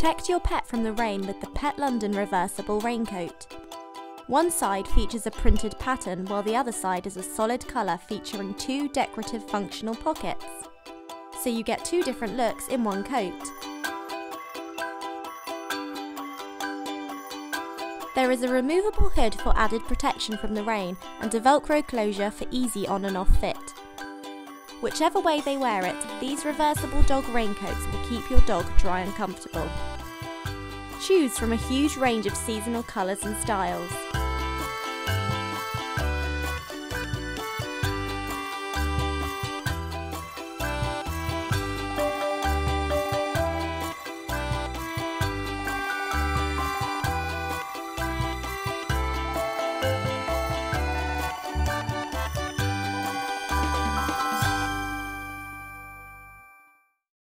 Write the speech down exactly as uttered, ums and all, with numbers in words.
Protect your pet from the rain with the Pet London reversible raincoat. One side features a printed pattern while the other side is a solid colour featuring two decorative functional pockets. So you get two different looks in one coat. There is a removable hood for added protection from the rain and a Velcro closure for easy on and off fit. Whichever way they wear it, these reversible dog raincoats will keep your dog dry and comfortable. Choose from a huge range of seasonal colours and styles.